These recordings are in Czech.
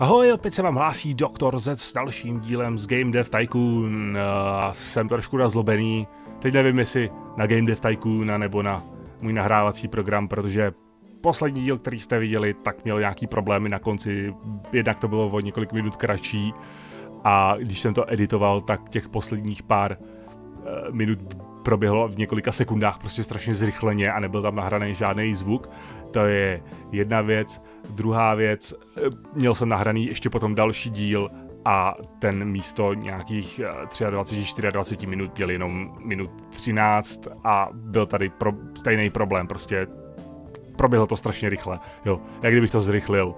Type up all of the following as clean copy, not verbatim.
Ahoj, opět se vám hlásí Dr. Z s dalším dílem z Game Dev Tycoon. Jsem trošku rozlobený. Teď nevím, jestli na Game Dev Tycoon nebo na můj nahrávací program, protože poslední díl, který jste viděli, tak měl nějaký problémy na konci. Jednak to bylo o několik minut kratší a když jsem to editoval, tak těch posledních pár minut proběhlo v několika sekundách prostě strašně zrychleně a nebyl tam nahraný žádný zvuk. To je jedna věc. Druhá věc, měl jsem nahraný ještě potom další díl a ten místo nějakých 23-24 minut měl jenom minut 13 a byl tady stejný problém, prostě proběhlo to strašně rychle, jo, jak kdybych to zrychlil.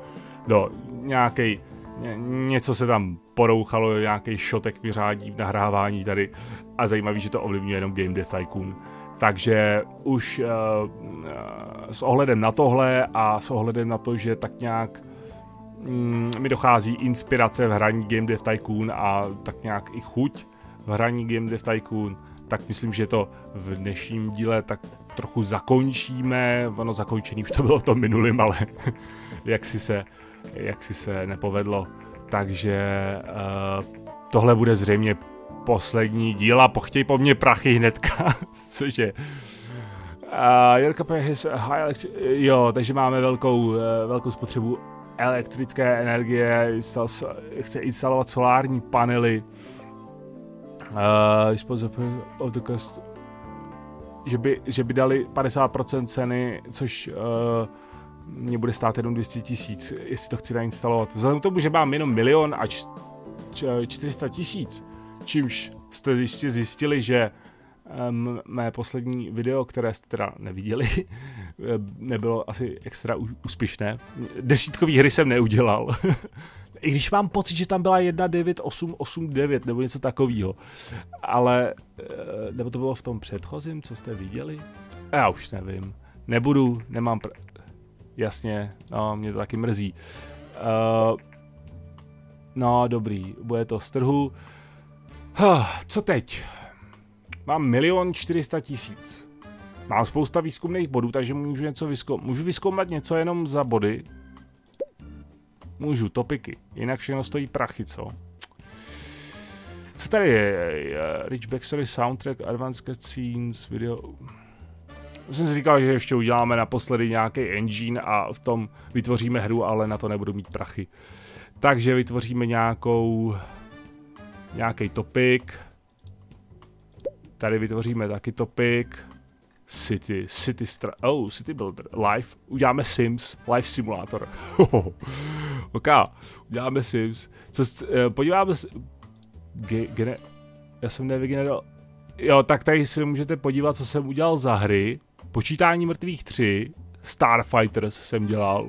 Něco se tam porouchalo, nějaký šotek vyřádí v nahrávání tady a zajímavý, že to ovlivňuje jenom Game Dev Tycoon. Takže už s ohledem na tohle a s ohledem na to, že tak nějak mi dochází inspirace v hraní Game Dev Tycoon a tak nějak i chuť v hraní Game Dev Tycoon, tak myslím, že to v dnešním díle tak trochu zakončíme. Ono zakončený už to bylo v tom minulým, ale jak si se nepovedlo. Takže tohle bude zřejmě poslední díl a chtěj po mně prachy hnedka, cože. Jo, takže máme velkou spotřebu elektrické energie, chce instalovat solární panely, že by dali 50% ceny, což mě bude stát jenom 200 000, jestli to chci nainstalovat. Vzhledem k tomu, že mám jenom 1 000 000 a 400 000, čímž jste ještě zjistili, že mé poslední video, které jste teda neviděli, nebylo asi extra úspěšné. Desítkový hry jsem neudělal. I když mám pocit, že tam byla 19889 nebo něco takového. Ale, nebo to bylo v tom předchozím, co jste viděli? Já už nevím. Nemám jasně, no, mě to taky mrzí. No, dobrý, bude to z trhu. Co teď? Mám 1 400 000. Mám spousta výzkumných bodů, takže můžu něco můžu vyzkoumat něco jenom za body. Můžu, topiky. Jinak všechno stojí prachy, co? Co tady je? Rich backstory, soundtrack, advanced cutscenes, video. Jsem si říkal, že ještě uděláme naposledy nějaký engine a v tom vytvoříme hru, ale na to nebudu mít prachy. Takže vytvoříme nějaký topik. Tady vytvoříme taky topik. City Builder, Live. Uděláme Sims, Live Simulator. Ok, uděláme Sims. Podíváme se... Já jsem nevygeneroval... Jo, tak tady si můžete podívat, co jsem udělal za hry. Počítání mrtvých 3, Starfighters jsem dělal.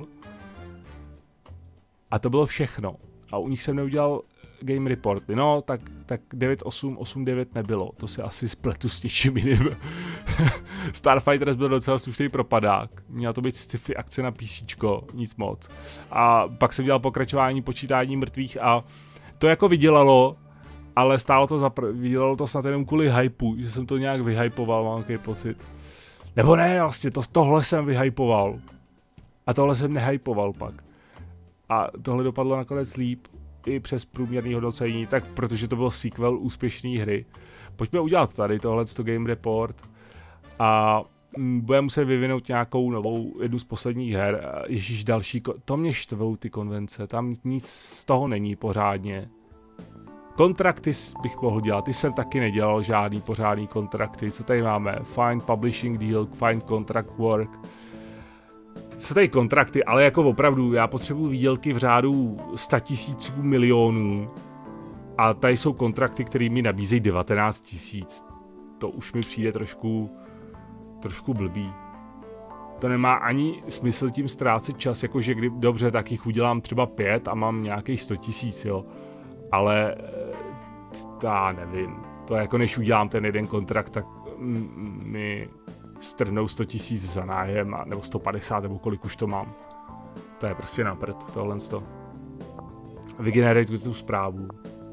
A to bylo všechno. A u nich jsem neudělal game reporty. No, tak 9889 nebylo. To si asi spletu s něčím jiným. Starfighters byl docela slušný propadák. Měla to být sci-fi akce na PCčko, nic moc. A pak jsem dělal pokračování počítání mrtvých a to jako vydělalo, ale vydělalo to snad jenom kvůli hypeu, že jsem to nějak vyhypoval, mám takový pocit. Nebo ne, vlastně, tohle jsem vyhypoval. A tohle jsem nehypoval pak. A tohle dopadlo nakonec líp i přes průměrný hodnocení, tak protože to byl sequel úspěšné hry. Pojďme udělat tady tohleto game report a budeme muset vyvinout nějakou novou, jednu z posledních her. Ježíš, další, to mě štvou ty konvence, tam nic z toho není pořádně. Kontrakty bych mohl dělat, ty jsem taky nedělal žádný pořádný kontrakty. Co tady máme? Find publishing deal, find contract work. Jsou tady kontrakty, ale jako opravdu, já potřebuji výdělky v řádu 100 000 milionů. A tady jsou kontrakty, které mi nabízejí 19 000. To už mi přijde trošku blbý. To nemá ani smysl tím ztrácet čas, jakože dobře, tak jich udělám třeba 5 a mám nějakých 100 000, jo. Ale já nevím, to jako než udělám ten jeden kontrakt, tak mi strhnou 100 000 za nájem, nebo 150, nebo kolik už to mám. To je prostě na prd, tohle to. Vygeneruj tu zprávu.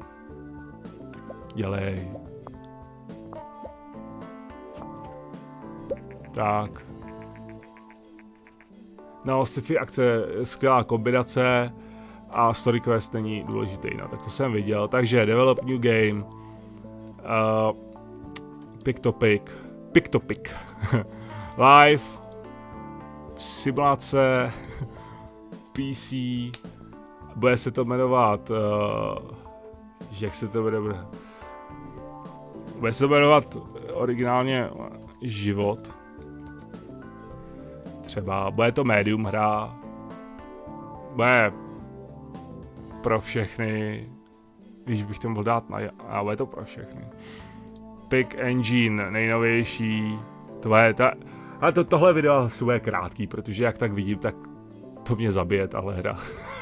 Dělej. Tak. No, sci-fi akce, skvělá kombinace. a story quest není důležitý, no, tak to jsem viděl. Takže develop new game, pick topic, live, simulace, PC, bude se to jmenovat, jak se to bude se to jmenovat originálně život. Třeba bude to medium hra, bude pro všechny, když bych to mohl dát a bude to pro všechny. Pick engine, nejnovější, tohle video asi bude krátký, protože jak tak vidím, tak to mě zabije tahle hra.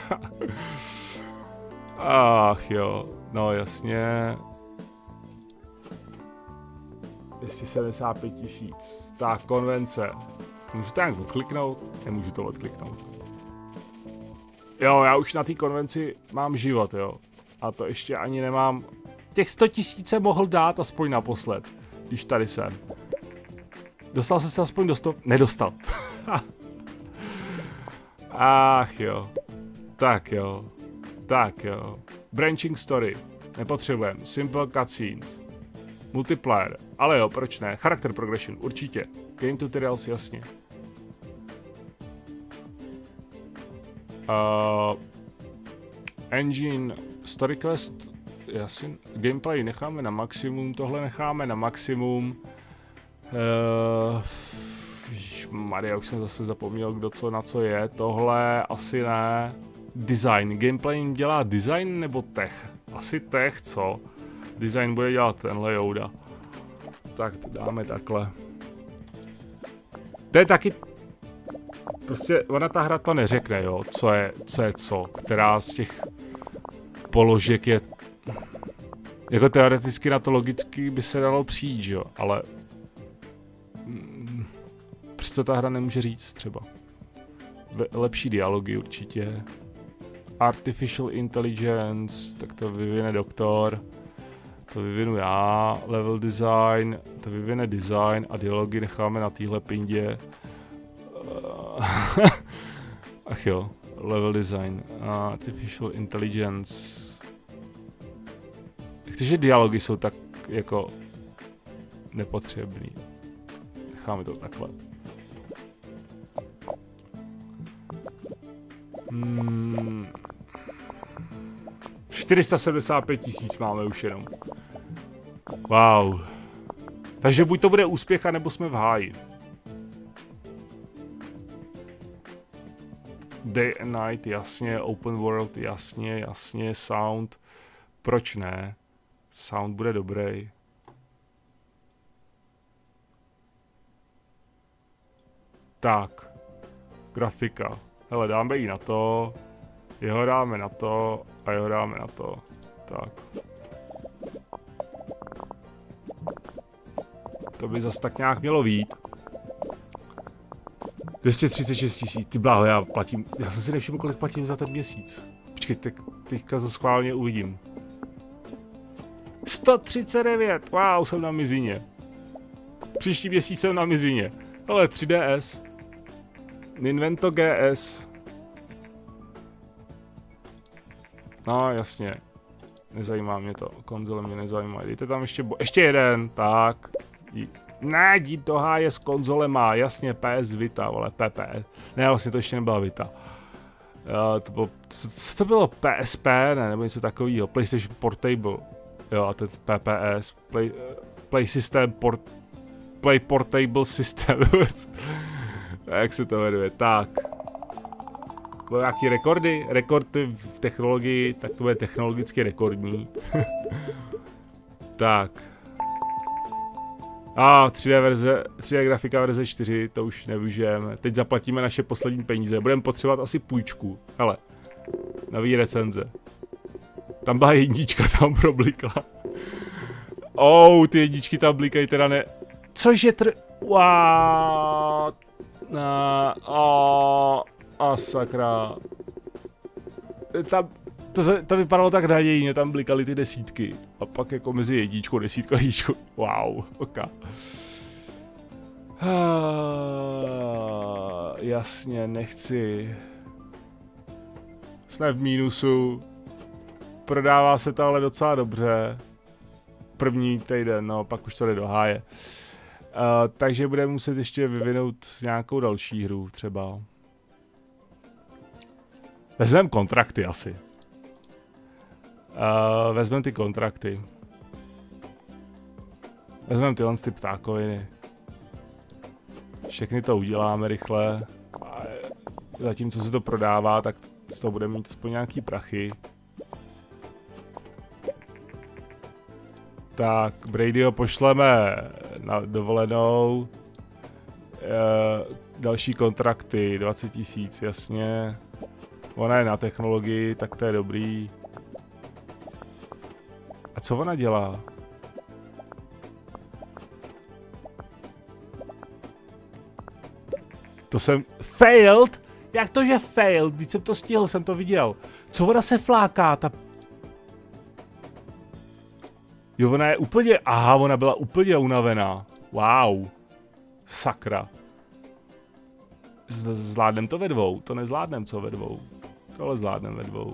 Ach jo, no jasně. 275 000, tak konvence. Můžu to nějak odkliknout? Nemůžu to odkliknout. Jo, já už na té konvenci mám život, jo. A to ještě ani nemám. Těch 100 000 jsem mohl dát aspoň naposled, když tady jsem. Dostal jsem se aspoň do 100? Nedostal. Ach jo. Tak jo. Tak jo. Branching story. Nepotřebujeme. Simple cutscenes. Multiplayer. Ale jo, proč ne? Character progression. Určitě. Game tutorials, jasně. Engine. Story quest. Jasně. Gameplay necháme na maximum. Tohle necháme na maximum. Maria, už jsem zase zapomněl, kdo co na co je. Tohle asi ne. Design. Gameplay dělá design nebo tech? Asi tech, co? Design bude dělat tenhle Yoda. Tak to dáme takhle. To je taky... Prostě ona ta hra to neřekne, jo, co je co. Která z těch položek je... Jako teoreticky na to logicky by se dalo přijít, jo, ale... Přesto ta hra nemůže říct třeba. Lepší dialogy určitě. Artificial Intelligence, tak to vyvine doktor. To vyvinu já. Level design, to vyvine design a dialogy necháme na téhle pindě. Ach jo, level design. Artificial Intelligence. Takže dialogy jsou tak jako nepotřebný. Necháme to takhle. 475 000 máme už jenom. Wow. Takže buď to bude úspěch, anebo jsme v háji. Day and night, jasně, open world, jasně, sound. Proč ne? Sound bude dobrý. Tak. Grafika. Hele, dáme ji na to. Jeho dáme na to. A jeho dáme na to. Tak. To by zas tak nějak mělo vít. 236 000, ty bláho, já jsem si nevšiml, kolik platím za ten měsíc. Počkej, teďka to schválně uvidím. 139, wow, jsem na mizině. Příští měsíc jsem na mizině. Ale 3DS. Invento GS. No, jasně. Nezajímá mě to, konzole mě nezajímá. Dejte tam ještě jeden, tak. Ne, jít do háje s konzolema, jasně, PS Vita, ale PPS. Ne, vlastně to ještě nebyla Vita. To bylo, co to bylo? PSP, ne, nebo něco takového, PlayStation Portable. Jo, a to je PPS, Play System, Play Portable System. Jak se to jmenuje, tak. Bylo nějaký rekordy? Rekordy v technologii, tak to bude technologicky rekordní. Tak. 3D grafika verze 4, to už nevyužijeme. Teď zaplatíme naše poslední peníze. Budeme potřebovat asi půjčku. Hele, nový recenze. Tam byla jednička, tam problikla. Ty jedničky tam blikají teda ne... Cože What? Sakra. To vypadalo tak nadějně, tam blikaly ty desítky. A pak jako mezi jedničkou, desítkou a jedničkou. Wow, ok. Jasně, nechci. jsme v mínusu. Prodává se to ale docela dobře. První týden, no, pak už to jde do háje. Takže budeme muset ještě vyvinout nějakou další hru třeba. Vezmeme kontrakty asi. Vezmeme ty kontrakty. Vezmeme tyhle ty ptákoviny. Všechny to uděláme rychle. A zatímco se to prodává, tak z toho budeme mít aspoň nějaký prachy. Tak, Bradyho pošleme na dovolenou. Další kontrakty, 20 000, jasně. Ona je na technologii, tak to je dobrý. A co ona dělá? To jsem... Failed? Jak to, že failed? Když jsem to stihl, jsem to viděl. Co ona se fláká, ta... Jo, ona je úplně... Aha, ona byla úplně unavená. Wow. Sakra. Zvládnem to ve dvou. To nezvládnem, co ve dvou. Tohle zvládnem ve dvou.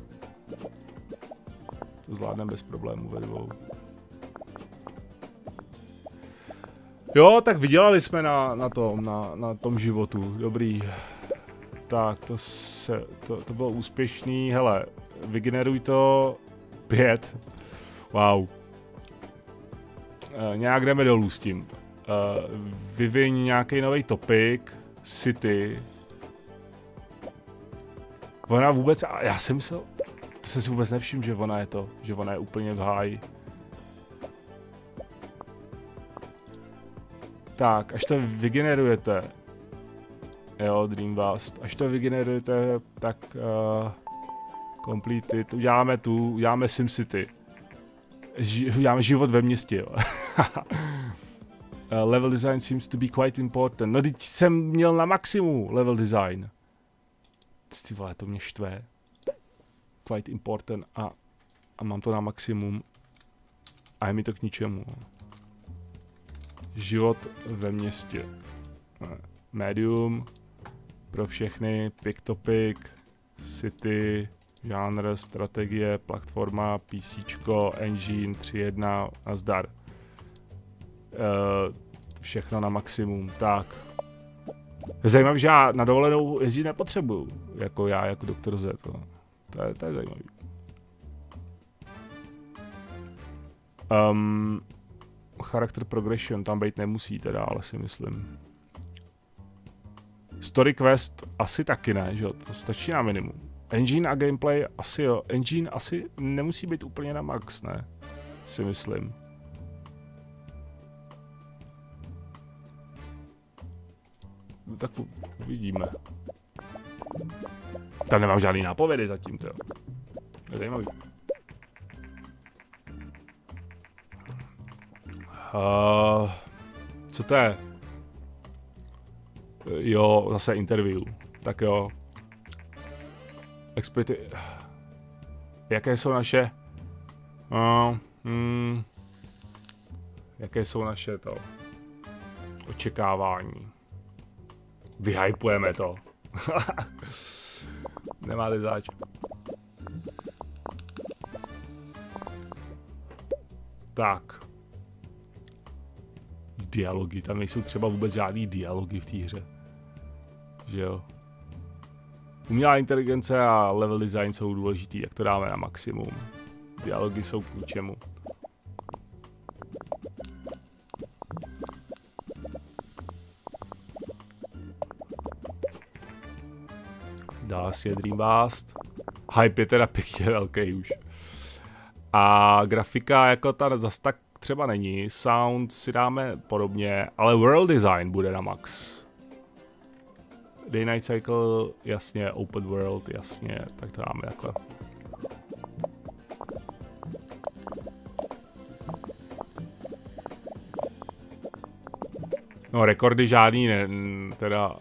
To zvládnem bez problémů ve dvou. Jo, tak vydělali jsme na tom životu. Dobrý. Tak, to bylo úspěšný. Hele, vygeneruj to 5. Wow. Nějak jdeme dolů s tím. Vyviň nějaký nový topik. City. Ona vůbec, já jsem myslel, to jsem si vůbec nevšiml, že ona je to, že ona je úplně v háji. Tak, až to vygenerujete, jo, Dreamblast, až to vygenerujete, tak completed, uděláme SimCity. Uděláme život ve městě, jo. Level design seems to be quite important. No, teď jsem měl na maximum level design. Ty vole, to mě štve. Quite important a mám to na maximum. A je mi to k ničemu. Život ve městě. Medium. Pro všechny. Pick topic. City. Žánr. Strategie. Platforma. PCčko. Engine. 3.1. A zdar. Všechno na maximum. Tak. Zajímavé, že já na dovolenou jezdit nepotřebuju. Jako já, jako Dr. Z. To je zajímavý. Character progression tam být nemusí teda, ale si myslím. Story quest asi taky ne, že jo? To stačí na minimum. Engine a gameplay asi jo. Engine asi nemusí být úplně na max, ne? Si myslím. Tak uvidíme. Tam nemám žádný nápovědy zatím, to je zajímavý. Co to je? Jo, zase interview. Tak jo. Jaké jsou naše... Jaké jsou naše to... očekávání? Vyhypujeme to. Nemáte zač. Tak. Dialogy, tam nejsou třeba vůbec žádný dialogy v té hře. Že jo. Umělá inteligence a level design jsou důležitý, jak to dáme na maximum. Dialogy jsou k ničemu. Dá si je Dreamblast. Hype je teda pěkně velký už. A grafika jako ta zas tak třeba není. Sound si dáme podobně, ale world design bude na max. Day Night Cycle, jasně, open world, jasně, tak to dáme takhle. No, rekordy žádný, ne, teda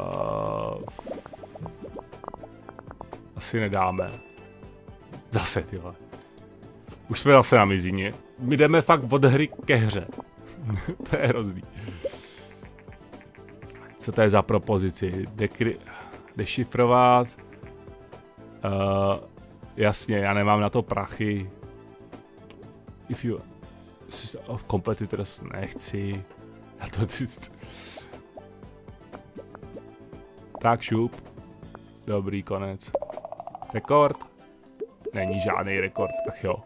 asi nedáme. Zase, tyhle. Už jsme zase na mizině. My jdeme fakt od hry ke hře. To je hrozný. Co to je za propozici? Dešifrovat. Jasně, já nemám na to prachy. If you... Of competitors nechci. Já to... Tak šup. Dobrý, konec. Rekord? Není žádný rekord, ach jo.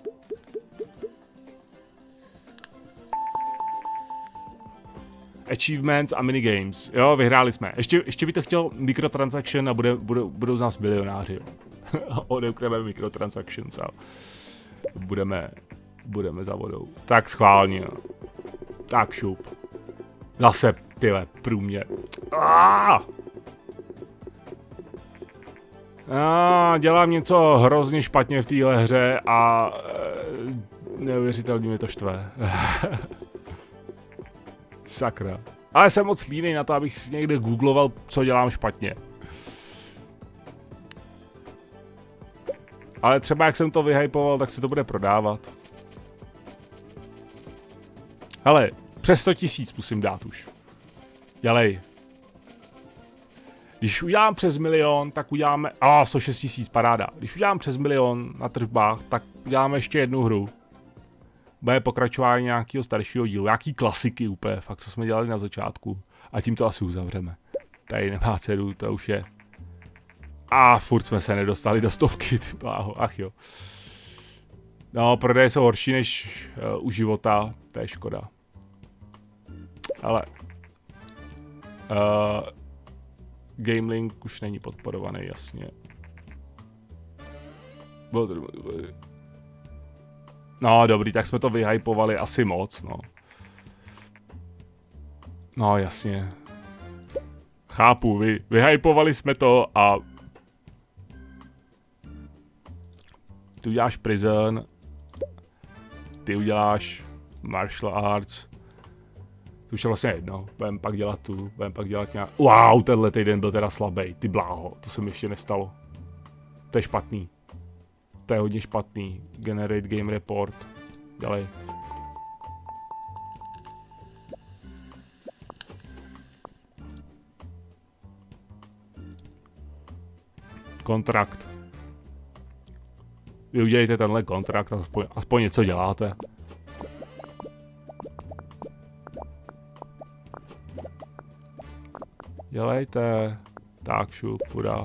Achievements a minigames. Jo, vyhráli jsme. Ještě by to chtěl microtransaction a budou z nás milionáři. Odeukneme microtransactions a budeme za vodou. Tak schválně. Tak šup. Zase, tyhle, průměr. Dělám něco hrozně špatně v téhle hře a neuvěřitelně mi to štve. Sakra. Ale jsem moc línej na to, abych si někde googloval, co dělám špatně. Ale třeba jak jsem to vyhypoval, tak se to bude prodávat. Hele, přes 100 000 musím dát už. Dělej. Když udělám přes 1 000 000, tak uděláme... 106 000, paráda. Když udělám přes 1 000 000 na tržbách, tak uděláme ještě jednu hru. Bude pokračování nějakého staršího dílu. Nějaký klasiky úplně, fakt, co jsme dělali na začátku. A tím to asi uzavřeme. Tady nemá cenu, to už je... furt jsme se nedostali do 100, ty bláho, ach jo. No, prodeje jsou horší než u života, to je škoda. Ale... Gamelink už není podporovaný, jasně. No, dobrý, tak jsme to vyhypovali asi moc, no. No, jasně. Chápu, vyhypovali jsme to a... Ty uděláš Prison. Ty uděláš Martial Arts. To už je vlastně jedno. Budeme pak dělat budeme pak dělat nějak... Wow, tenhle týden byl teda slabý, ty bláho, to se mi ještě nestalo. To je špatný. To je hodně špatný. Generate game report. Dělej. Kontrakt. Vy udělejte tenhle kontrakt, aspoň něco děláte. Dělejte. Tak šup, půjda.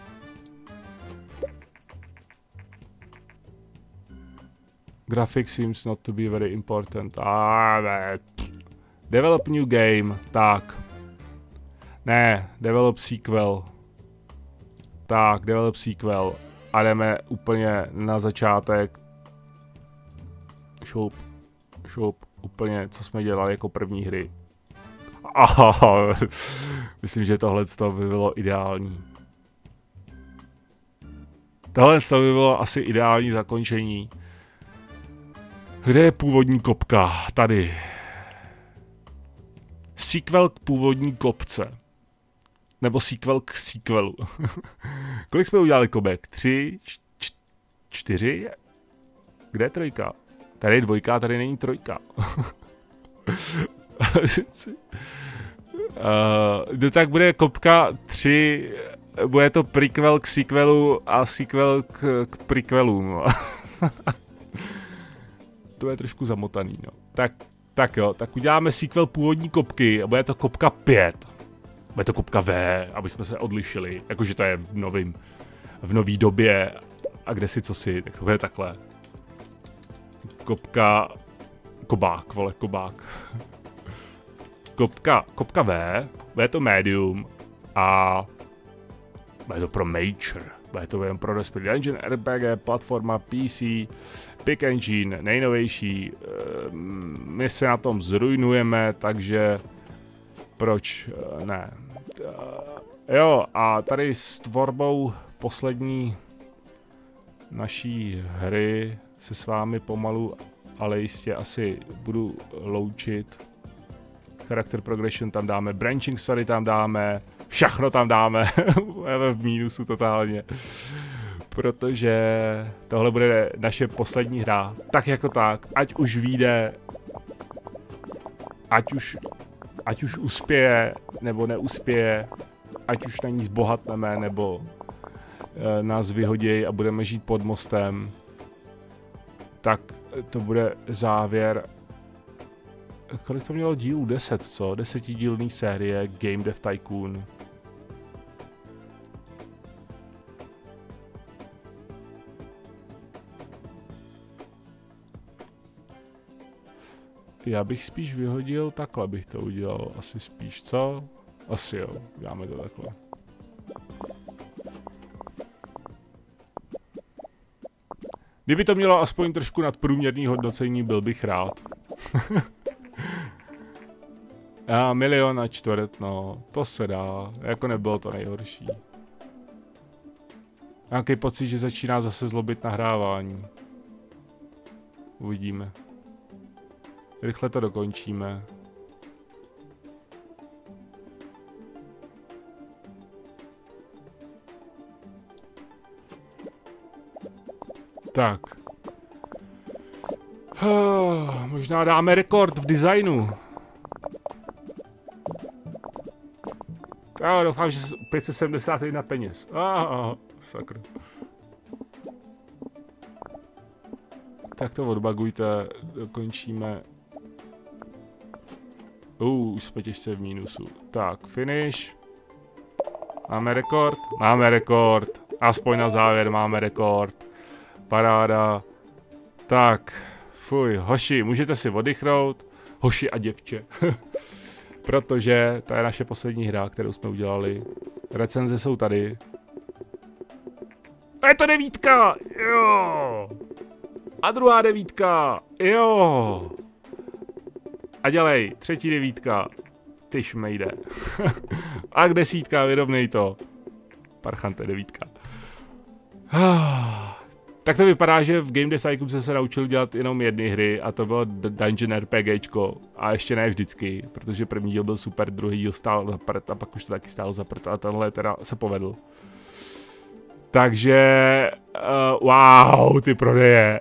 Graphics seems not to be very important. Develop new game. Tak. Ne, develop sequel. Tak, develop sequel. A jdeme úplně na začátek. Šup, úplně, co jsme dělali jako první hry. Myslím, že tohle by bylo ideální. Tohle by bylo asi ideální zakončení. Kde je původní kopka? Tady. Sequel k původní kopce. Nebo sequel k sequelu. Kolik jsme udělali kobek? 3, 4? Kde je trojka? Tady je dvojka, tady není trojka. Tak bude kopka 3, bude to prequel k sequelu a sequel k prequelům. To je trošku zamotaný, no. Tak jo, tak uděláme sequel původní kopky a bude to kopka 5. Bude to kopka V, aby jsme se odlišili, jakože to je v nový době a kde si co si, tak to bude takhle. Kobák, vole, kobák. Kopka V, bude to medium a bude to pro Major. Bude to jen pro Spirit Engine, RPG, platforma, PC, Big Engine, nejnovější. My se na tom zrujnujeme, takže proč ne. Jo, a tady s tvorbou poslední naší hry se s vámi pomalu, ale jistě asi budu loučit. Character progression tam dáme, branching story tam dáme, všechno tam dáme, budeme v mínusu totálně. Protože tohle bude naše poslední hra, tak jako tak, ať už vyjde, ať už uspěje, nebo neuspěje, ať už na ní zbohatneme, nebo nás vyhodějí a budeme žít pod mostem, tak to bude závěr. Kolik to mělo dílů? 10, co? 10dílný série Game Dev Tycoon. Já bych spíš vyhodil takhle, bych to udělal. Asi spíš, co? Asi jo, dáme to takhle. Kdyby to mělo aspoň trošku nadprůměrný hodnocení, byl bych rád. A 1 200 000, no, to se dá, jako nebylo to nejhorší. Nějaký pocit, že začíná zase zlobit nahrávání. Uvidíme. Rychle to dokončíme. Tak. Možná dáme rekord v designu. Já doufám, že 571 peněz. Sakra. Tak to odbagujte, dokončíme. Už jsme těžce v mínusu. Tak, finish. Máme rekord? Máme rekord. Aspoň na závěr máme rekord. Paráda. Tak, fuj, hoši, můžete si oddychnout. Hoši a děvče. Protože to je naše poslední hra, kterou jsme udělali. Recenze jsou tady. A je to 9! Jo! A druhá 9! Jo! A dělej, 3. 9. Ty šmejde. A k 10, vyrovnej to. Parchante 9. Tak to vypadá, že v Game Dev Tycoon jsem se naučil dělat jenom jedny hry a to bylo Dungeon RPGčko. A ještě ne vždycky, protože první díl byl super, druhý díl stál za prd a pak už to taky stál za prd a tenhle teda se povedl. Takže, wow, ty prodeje.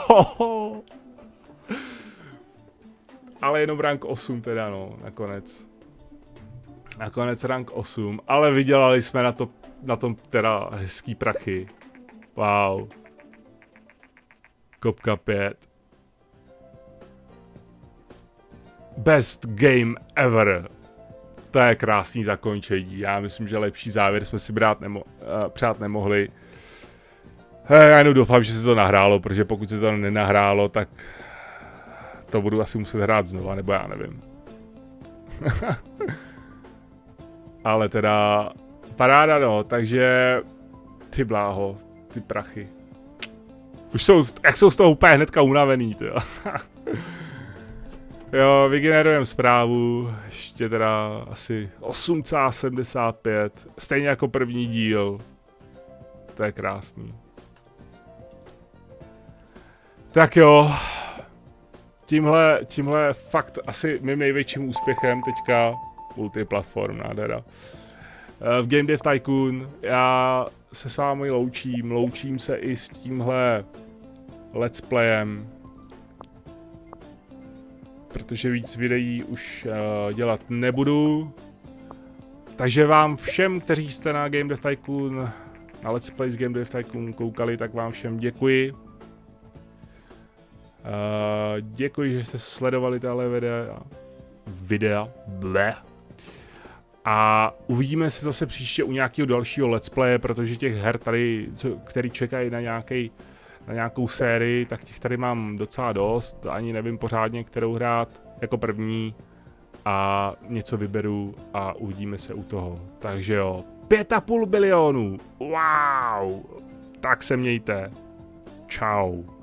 Ale jenom rank 8 teda no, nakonec. Nakonec rank 8, ale vydělali jsme na tom teda hezký prachy. Wow. Kopka 5. Best game ever. To je krásný zakončení. Já myslím, že lepší závěr jsme si přát nemohli. Já jenom doufám, že se to nahrálo, protože pokud se to nenahrálo, tak to budu asi muset hrát znova, nebo já nevím. Ale teda paráda no, takže ty bláho, ty prachy. Už jsou, jak jsou z toho úplně hnedka unavený, to. Jo, vygenerujeme zprávu, ještě teda asi 8,75, stejně jako první díl. To je krásný. Tak jo, tímhle fakt asi mým největším úspěchem teďka multiplatform, nádhera. V Game Dev Tycoon já se s vámi loučím se i s tímhle let's playem, protože víc videí už dělat nebudu. Takže vám všem, kteří jste na Game Dev Tycoon, na let's play z Game Dev Tycoon koukali, tak vám všem děkuji. Děkuji, že jste sledovali tahle videa. A uvidíme se zase příště u nějakého dalšího let's playe, protože těch her tady, který čekají na nějakou sérii, tak těch tady mám docela dost. Ani nevím pořádně, kterou hrát jako první. A něco vyberu a uvidíme se u toho. Takže jo, 5,5 bilionu. Wow! Tak se mějte. Čau.